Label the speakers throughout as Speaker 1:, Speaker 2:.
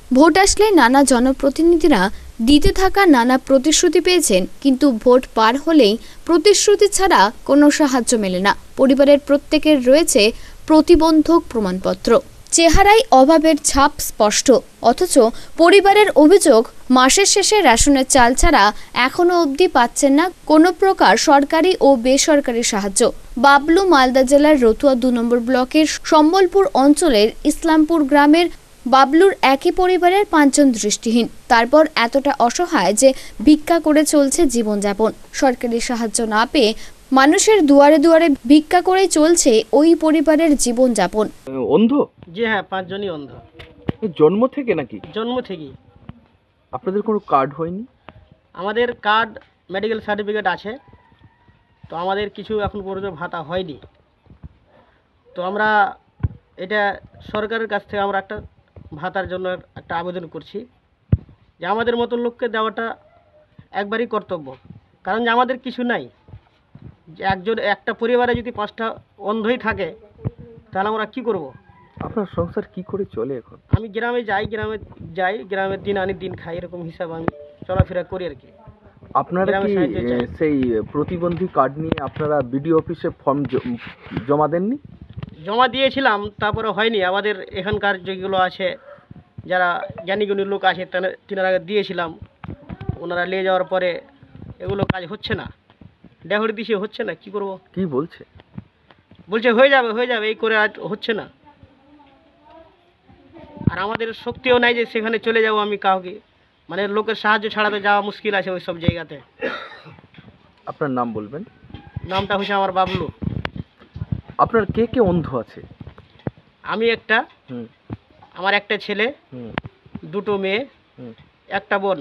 Speaker 1: Vote আসলে নানা জনপ্রতিনিধিরা দিতে থাকা নানা প্রতিশ্রুতি পেয়েছেন, কিন্তু ভোট পার হলেই প্রতিশ্রুতি ছাড়া কোনো সাহায্য মেলে না। পরিবারের প্রত্যেকের রয়েছে প্রতিবন্ধক প্রমাণপত্র, চেহারায় অভাবের ছাপ স্পষ্ট, অথচ পরিবারের অভিযোগ মাসের শেষে রেশনের চাল ছাড়া এখনো অবধি পাচ্ছেন না কোনো প্রকার সরকারি ও বেসরকারি সাহায্য। বাবলু মালদা জেলার রতুয়া 2 নম্বর ব্লকের সম্বলপুর অঞ্চলের ইসলামপুর গ্রামের বাবলুর একই পরিবারের 5 জন দৃষ্টিহীন। তারপর এতটা অসহায় যে ভিক্ষা করে চলছে জীবনযাপন। সরকারি সাহায্য না পেয়ে মানুষের দুয়ারে দুয়ারে ভিক্ষা করেই চলছে ওই পরিবারের জীবনযাপন।
Speaker 2: অন্ধ?
Speaker 3: জি হ্যাঁ, 5 জনই অন্ধ।
Speaker 2: জন্ম থেকে নাকি?
Speaker 3: জন্ম থেকেই।
Speaker 2: আপনাদের কোনো কার্ড হয়নি?
Speaker 3: আমাদের কার্ড, মেডিকেল সার্টিফিকেট আছে, তো আমাদের কিছু এখন পর্যন্ত ভাতা হয়নি। তো আমরা এটা সরকারের কাছ থেকে আমরা একটা ভাতার জন্য একটা আবেদন করছি, যে আমাদের মতো লোককে দেওয়াটা একবারই কর্তব্য। কারণ যে আমাদের কিছু নাই, যে একটা পরিবারে যদি 5টা অন্ধই থাকে তাহলে আমরা কি করব?
Speaker 2: আপনার সংসার কি করে চলে এখন?
Speaker 3: আমি গ্রামে যাই, গ্রামের দিন আনি দিন খাই, এরকম হিসাব আমি চলাফেরা করি আর কি।
Speaker 2: আপনারা কি সেই প্রতিবন্ধী কার্ড নিয়ে আপনারা বিডিও অফিসে ফর্ম জমা দেননি?
Speaker 3: জমা দিয়েছিলাম, তারপরে হয়নি। আমাদের এখানকার যেগুলো আছে, যারা জ্ঞানীগুণী লোক আছে, তিনারা দিয়েছিলাম, ওনারা নিয়ে যাওয়ার পরে এগুলো কাজ হচ্ছে না, ডেহরি দিশে হচ্ছে না। কি করব?
Speaker 2: কি বলছে?
Speaker 3: বলছে হয়ে যাবে এই করে, আর হচ্ছে না। আর আমাদের শক্তিও নাই যে সেখানে চলে যাব আমি কাউকে, মানে লোকের সাহায্য ছাড়া তো যাওয়া মুশকিল আছে ওই সব জায়গাতে।
Speaker 2: আপনার নাম বলবেন?
Speaker 3: নামটা হচ্ছে আমার বাবলু।
Speaker 2: আপনার কে কে অন্ধ আছে?
Speaker 3: আমি একটা, আমার একটা ছেলে, 2টো মেয়ে, একটা বোন।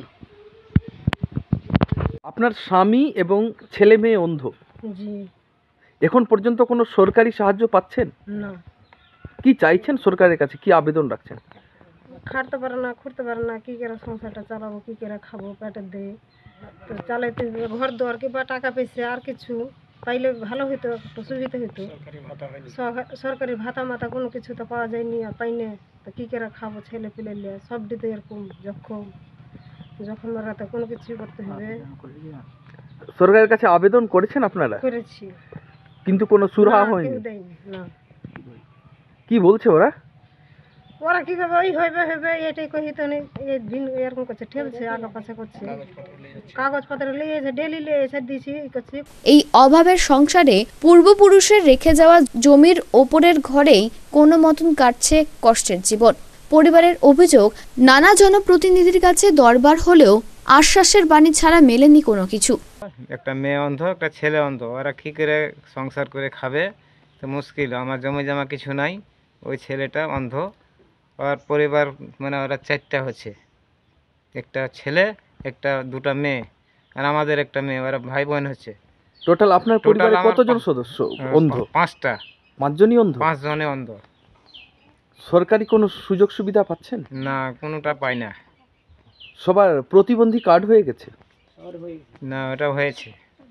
Speaker 2: আপনার স্বামী এবং ছেলে মেয়ে অন্ধ?
Speaker 4: জি।
Speaker 2: এখন পর্যন্ত কোনো সরকারি সাহায্য পাচ্ছেন
Speaker 4: না।
Speaker 2: কি চাইছেন সরকারের কাছে, কি আবেদন রাখছেন?
Speaker 4: খাটতে পারে না, খুঁড়তে পারে না, কি করে সংসারটা চালাবো, কি করে খাবো, পেটের দিয়ে তো চালাইতে ঘর দুয়ার কিংবা টাকা পয়সা আর কিছু পাইলে ভালো হইতো, একটু সুবিধা হইতো। সরকারি ভাতা মাতা কোনো কিছু তো পাওয়া যায়নি, আর পাইনি তো কি করে খাবো? ছেলে পেলে সব দিতে এরকম যখন রাতে কোনো কিছু করতে হবে।
Speaker 2: সরকারের কাছে আবেদন করেছেন আপনারা?
Speaker 4: করেছি,
Speaker 2: কিন্তু কোনো সুরাহা হয়নি?
Speaker 4: না।
Speaker 2: কি বলছে ওরা
Speaker 4: কি হবে? ওই হবে এটাই কহিত নেই, এই দিন এরকম করছে, ঠেলছে, আগা পাশা করছে, কাগজপত্র লিয়েছে, ডেলি লিয়েছে, দিছি করছি।
Speaker 1: এই অভাবের সংসারে পূর্বপুরুষের রেখে যাওয়া জমির ওপরের ঘরেই কোনো মতন কাটছে কষ্টের জীবন। পরিবারের অভিযোগ, নানা জনপ্রতিনিধির কাছে দরবার হলেও আশ্বাসের বাণী ছাড়া মেলেনি কোনো কিছু।
Speaker 5: একটা মেয়ে অন্ধ, একটা ছেলে অন্ধ, ওরা কী করে সংসার করে খাবে? তো মুশকিল। আমার জমি জমা কিছু নাই, ওই ছেলেটা অন্ধ, আর পরিবার মানে ওরা 4টা হচ্ছে, একটা ছেলে, দুটো মেয়ে, আর আমাদের একটা মেয়ে, ওরা ভাই বোন হচ্ছে।
Speaker 2: টোটাল আপনার পরিবারে কতজন সদস্য অন্ধ?
Speaker 5: 5টা।
Speaker 2: 5 জনই অন্ধ?
Speaker 5: 5 জনে অন্ধ।
Speaker 2: সরকারি কোনো সুযোগ সুবিধা পাচ্ছেন?
Speaker 5: না, কোনোটা পাই না।
Speaker 2: সবার প্রতিবন্ধী কার্ড হয়ে গেছে?
Speaker 5: না, ওটা হয়েছে।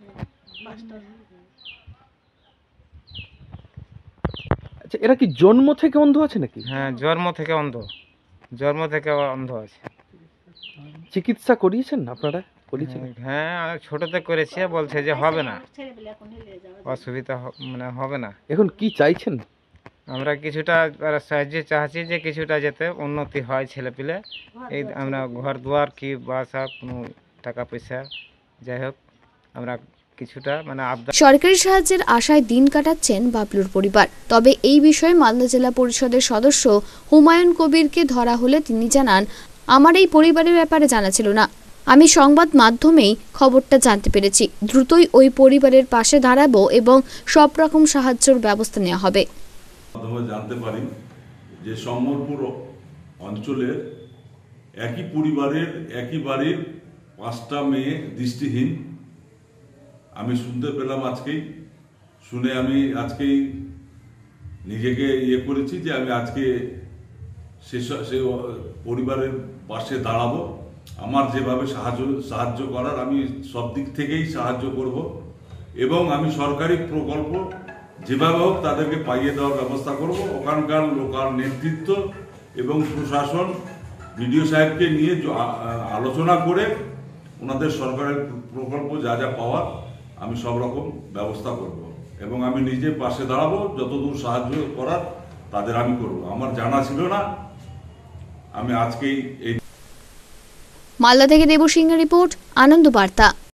Speaker 2: আচ্ছা, এরা কি জন্ম থেকে অন্ধ আছে নাকি?
Speaker 5: হ্যাঁ, জন্ম থেকে অন্ধ আছে।
Speaker 2: চিকিৎসা করিয়েছেন আপনারা?
Speaker 5: হ্যাঁ, ছোটতে করেছি, বলছে যে হবে না, অসুবিধা মানে হবে না।
Speaker 2: এখন কি চাইছেন?
Speaker 5: আমরা কিছুটা সাহায্য চাচ্ছি, যে কিছুটা যাতে উন্নতি হয় ছেলেপিলে, এই আমরা ঘর দুয়ার কি বাসা, কোনো টাকা পয়সা, যাই হোক আমরা কিছুটা মানে
Speaker 1: সরকারি সাহায্যের আশায় দিন কাটাচ্ছেন বাবলুর পরিবার। তবে এই বিষয়ে মালদা জেলা পরিষদের সদস্য হুমায়ুন কবিরকে ধরা হলে তিনি জানান, আমার এই পরিবারের ব্যাপারে জানা ছিল না, আমি সংবাদ মাধ্যমেই খবরটা জানতে পেরেছি। দ্রুতই ওই পরিবারের পাশে দাঁড়াবো এবং সব রকম সাহায্যের ব্যবস্থা নেওয়া হবে।
Speaker 6: জানতে পারি যে সম্বলপুর অঞ্চলের একই পরিবারের একই বাড়ির 5টা মেয়ে দৃষ্টিহীন। আমি শুনতে পেলাম আজকেই, শুনে আমি আজকেই নিজেকে করেছি যে আমি আজকে সে পরিবারের পাশে দাঁড়াবো। আমার যেভাবে সাহায্য করার আমি সব দিক থেকেই সাহায্য করব, এবং আমি সরকারি প্রকল্প যেভাবে হোক তাদেরকে পাইয়ে দেওয়ার ব্যবস্থা করব। ওখানকার লোকাল নেতৃত্ব এবং প্রশাসন বিডিও সাহেবকে নিয়ে আলোচনা করে ওনাদের সরকারের প্রকল্প যা যা পাওয়ার আমি সব রকম ব্যবস্থা করব এবং আমি নিজে পাশে দাঁড়াবো, যতদূর সাহায্য করার তাদের আমি করব। আমার জানা ছিল না, আমি আজকেই এই
Speaker 1: মালদা থেকে দেবসিংহের রিপোর্ট, আনন্দ বার্তা।